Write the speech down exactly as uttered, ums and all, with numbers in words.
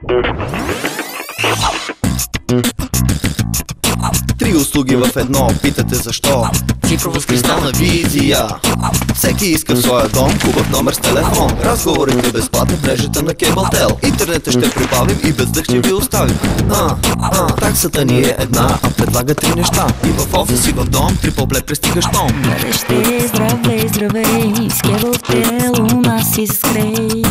Три услуги в едно, питате защо? Цифрова с кристална визия. Всеки иска в своя дом хубав номер с телефон. Разговорите безплатни в мрежата на CableTel. Интернета ще прибавим и без дъх ще ви оставим. А, а, таксата ни е една, а предлага три неща. И в офис, и в дом, три по-блед пристигаш том. Бъдеще, здравей, здравей, с CableTel у нас изгрей.